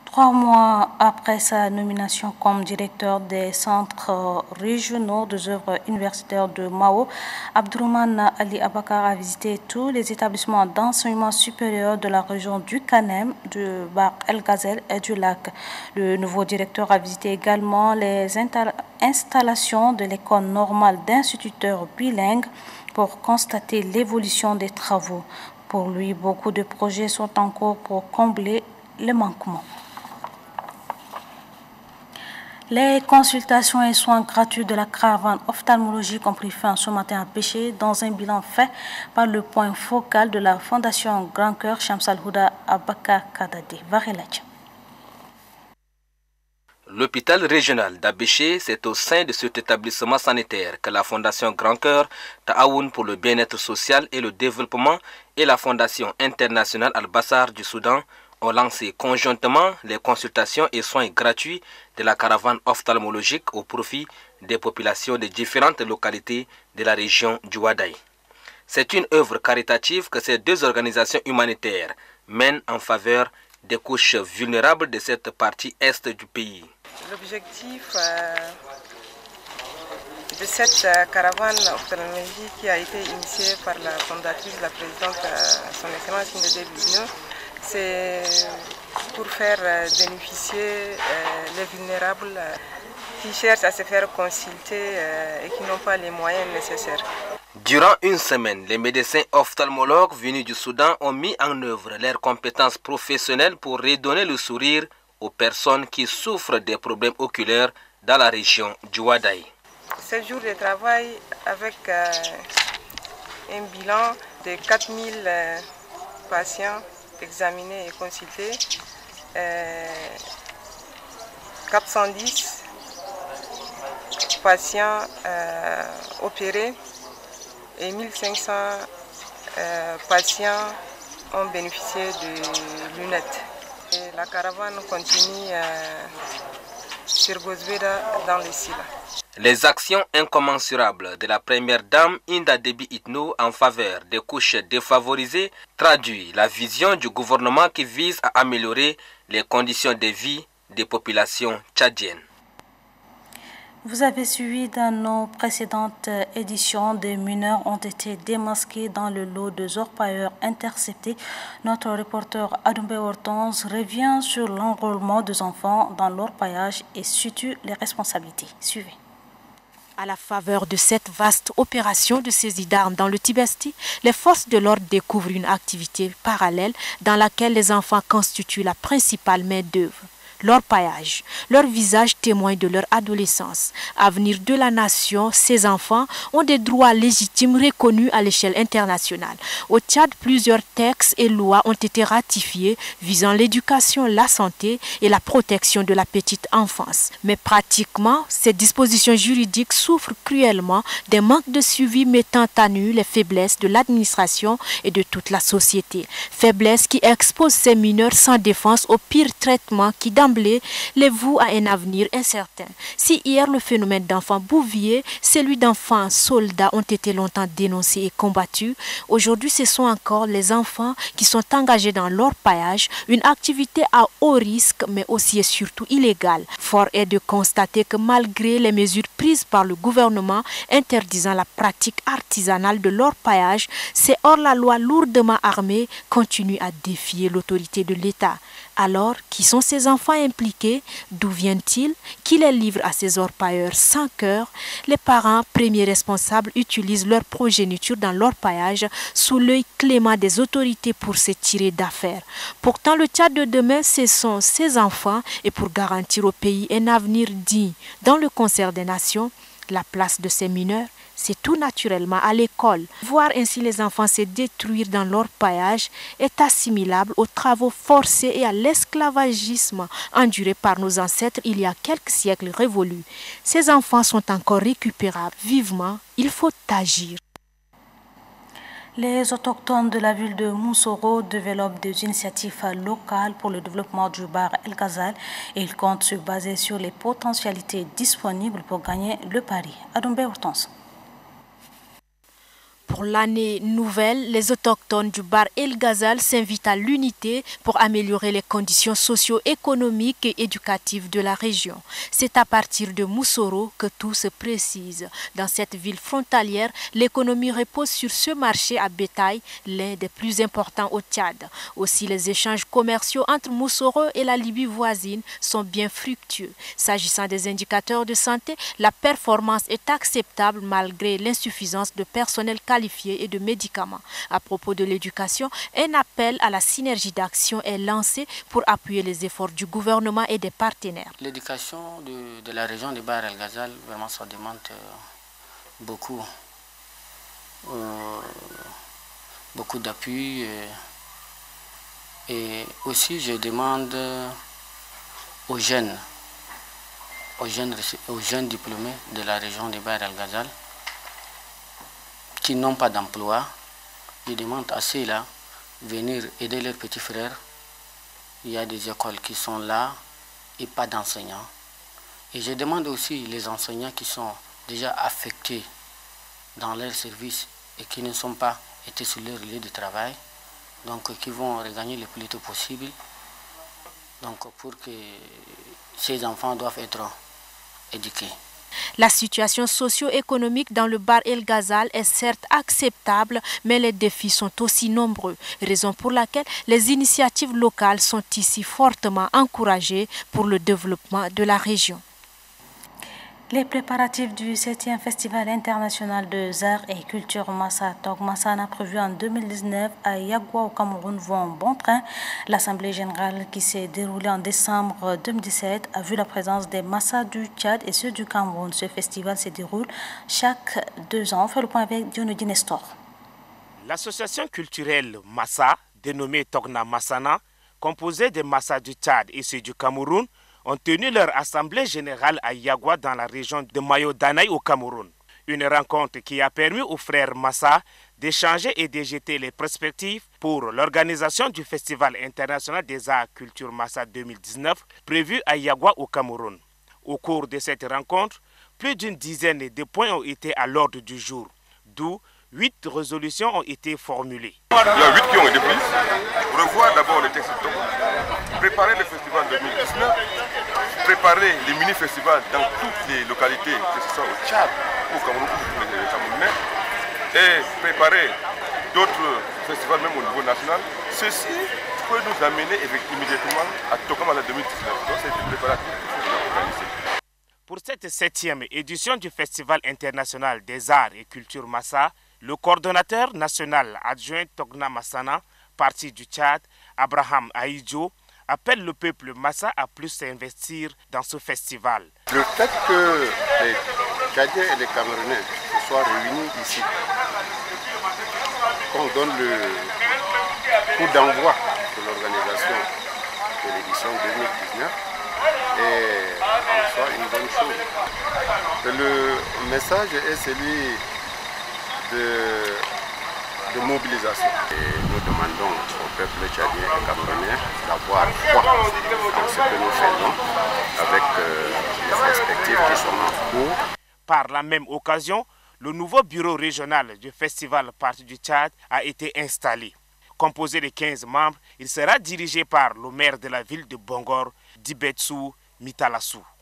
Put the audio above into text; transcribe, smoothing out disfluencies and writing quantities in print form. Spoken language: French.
3 mois après sa nomination comme directeur des centres régionaux des œuvres universitaires de Mao, Abdourahmane Ali Abakar a visité tous les établissements d'enseignement supérieur de la région du Kanem, du Bahr El Ghazal et du Lac. Le nouveau directeur a visité également les installations de l'école normale d'instituteurs bilingues pour constater l'évolution des travaux. Pour lui, beaucoup de projets sont en cours pour combler les manquements. Les consultations et soins gratuits de la caravane ophtalmologique ont pris fin ce matin à Béché dans un bilan fait par le point focal de la Fondation Grand Cœur Shamsal Houda Abaka Kadade. Varelach. L'hôpital régional d'Abéché, c'est au sein de cet établissement sanitaire que la Fondation Grand Cœur Ta'aoun pour le bien-être social et le développement et la Fondation internationale Al-Bassar du Soudan ont lancé conjointement les consultations et soins gratuits de la caravane ophtalmologique au profit des populations des différentes localités de la région du Wadaï. C'est une œuvre caritative que ces deux organisations humanitaires mènent en faveur des couches vulnérables de cette partie est du pays. L'objectif de cette caravane ophtalmologique qui a été initiée par la fondatrice, la présidente, son Excellence Ndede Bino, c'est pour faire bénéficier les vulnérables qui cherchent à se faire consulter et qui n'ont pas les moyens nécessaires. Durant une semaine, les médecins ophtalmologues venus du Soudan ont mis en œuvre leurs compétences professionnelles pour redonner le sourire aux personnes qui souffrent des problèmes oculaires dans la région du Wadaï. 7 jours de travail avec un bilan de 4000 patients examinés et consultés, 410 patients opérés et 1500 patients ont bénéficié de lunettes. Et la caravane continue sur Gozbeda dans les Sila. Les actions incommensurables de la première dame Inda Déby Itno en faveur des couches défavorisées traduit la vision du gouvernement qui vise à améliorer les conditions de vie des populations tchadiennes. Vous avez suivi dans nos précédentes éditions, des mineurs ont été démasqués dans le lot de orpailleurs interceptés. Notre reporter Adoumbe Hortense revient sur l'enrôlement des enfants dans l'orpaillage et situe les responsabilités. Suivez. À la faveur de cette vaste opération de saisie d'armes dans le Tibesti, les forces de l'ordre découvrent une activité parallèle dans laquelle les enfants constituent la principale main-d'œuvre. L'orpaillage, leur visage témoigne de leur adolescence. Avenir de la nation, ces enfants ont des droits légitimes reconnus à l'échelle internationale. Au Tchad, plusieurs textes et lois ont été ratifiés visant l'éducation, la santé et la protection de la petite enfance. Mais pratiquement, ces dispositions juridiques souffrent cruellement des manques de suivi mettant à nu les faiblesses de l'administration et de toute la société. Faiblesses qui exposent ces mineurs sans défense au pire traitement qui les vouent à un avenir incertain. Si hier le phénomène d'enfants bouviers, celui d'enfants soldats ont été longtemps dénoncés et combattus, aujourd'hui ce sont encore les enfants qui sont engagés dans l'orpaillage, une activité à haut risque mais aussi et surtout illégale. Fort est de constater que malgré les mesures prises par le gouvernement interdisant la pratique artisanale de l'orpaillage, ces hors-la-loi lourdement armés continuent à défier l'autorité de l'État. Alors, qui sont ces enfants impliqués? D'où viennent-ils? Qui les livre à ces orpailleurs sans cœur? Les parents, premiers responsables, utilisent leur progéniture dans l'orpaillage sous l'œil clément des autorités pour se tirer d'affaires. Pourtant, le Tchad de demain, ce sont ces enfants et pour garantir au pays un avenir digne dans le concert des nations, la place de ces mineurs, c'est tout naturellement à l'école. Voir ainsi les enfants se détruire dans l'orpaillage est assimilable aux travaux forcés et à l'esclavagisme enduré par nos ancêtres il y a quelques siècles révolus. Ces enfants sont encore récupérables. Vivement, il faut agir. Les autochtones de la ville de Moussoro développent des initiatives locales pour le développement du Bahr El Ghazal et ils comptent se baser sur les potentialités disponibles pour gagner le pari. Adoumbe Hortense. Pour l'année nouvelle, les autochtones du Bar El Ghazal s'invitent à l'unité pour améliorer les conditions socio-économiques et éducatives de la région. C'est à partir de Moussoro que tout se précise. Dans cette ville frontalière, l'économie repose sur ce marché à bétail, l'un des plus importants au Tchad. Aussi, les échanges commerciaux entre Moussoro et la Libye voisine sont bien fructueux. S'agissant des indicateurs de santé, la performance est acceptable malgré l'insuffisance de personnel qualifié et de médicaments. À propos de l'éducation, un appel à la synergie d'action est lancé pour appuyer les efforts du gouvernement et des partenaires. L'éducation de la région de Bar El Ghazal, vraiment, ça demande beaucoup d'appui. Et aussi, je demande aux jeunes diplômés de la région de Bar El Ghazal qui n'ont pas d'emploi, je demande à ceux-là de venir aider leurs petits frères. Il y a des écoles qui sont là et pas d'enseignants. Et je demande aussi les enseignants qui sont déjà affectés dans leur service et qui ne sont pas été sur leur lieu de travail, donc qui vont regagner le plus tôt possible. Donc pour que ces enfants doivent être éduqués. La situation socio-économique dans le Bar El Ghazal est certes acceptable, mais les défis sont aussi nombreux, raison pour laquelle les initiatives locales sont ici fortement encouragées pour le développement de la région. Les préparatifs du 7e Festival international de arts et culture Massa Tog Massana prévu en 2019 à Yagwa au Cameroun vont bon train. L'Assemblée générale qui s'est déroulée en décembre 2017 a vu la présence des Massa du Tchad et ceux du Cameroun. Ce festival se déroule chaque 2 ans. On fait le point avec Dionodi Nestor. L'association culturelle Massa, dénommée Togna Massana, composée des Massa du Tchad et ceux du Cameroun, ont tenu leur assemblée générale à Yagwa dans la région de Mayo-Danaï au Cameroun. Une rencontre qui a permis aux frères Massa d'échanger et de jeter les perspectives pour l'organisation du Festival international des arts et culture Massa 2019 prévu à Yagwa au Cameroun. Au cours de cette rencontre, plus d'une dizaine de points ont été à l'ordre du jour, d'où 8 résolutions ont été formulées. Il y a 8 qui ont été prises. Revoir d'abord le texte, préparer le festival 2019, préparer les mini-festivals dans toutes les localités, que ce soit au Tchad, au Cameroun, au Camerounais, et préparer d'autres festivals même au niveau national. Ceci peut nous amener immédiatement à Tokamala 2019. Donc c'est une préparation qu'il faut organiser. Pour cette 7e édition du Festival international des arts et culture Massa, le coordonnateur national adjoint Togna Massana, parti du Tchad, Abraham Aïdjo, appelle le peuple Massa à plus s'investir dans ce festival. Le fait que les Tchadiens et les Camerounais se soient réunis ici, qu'on donne le coup d'envoi de l'organisation de l'édition 2019, est en soi une bonne chose. Le message est celui de mobilisation. Et nous demandons au peuple tchadien et camerounais d'avoir foi dans ce que nous faisons avec les perspectives qui sont en cours. Par la même occasion, le nouveau bureau régional du festival Parti du Tchad a été installé. Composé de 15 membres, il sera dirigé par le maire de la ville de Bongor, Dibetsou Mitalassou.